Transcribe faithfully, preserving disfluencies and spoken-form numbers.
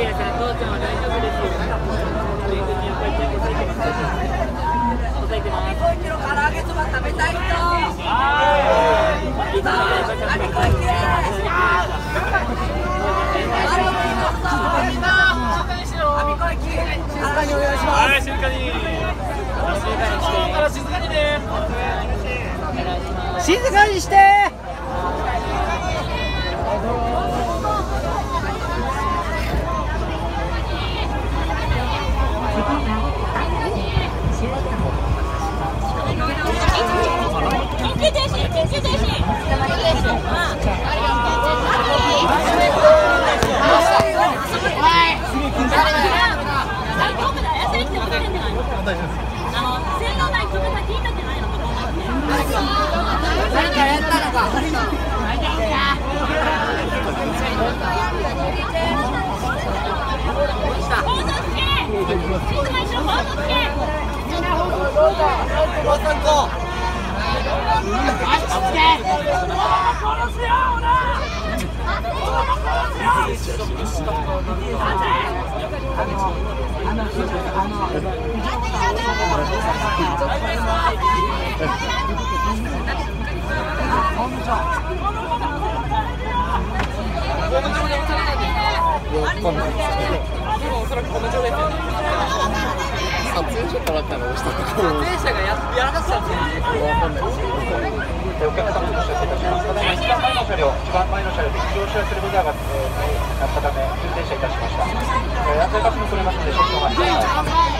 アさん、父ちゃんは大丈夫ですよ。お肉にやっぱりちゃんと咲いてます。咲いてます。アミコイキの唐揚げそば食べたい人。はい。アミコイキです。アミコイキ。静かにお願いします。はい、静かに。静かにね。 静かにして。緊急停止、緊急停止。誰かやったのか。 おそらくこの状態ですよね。撮影者からったら押した撮影者がやらかしたんですよね。お客様にお知らせいたします。ただいま一番前の車両、一番前の車両で非常使用するブザーがなったため、急停車いたしました。安全確認取れますので、少々お待ちください。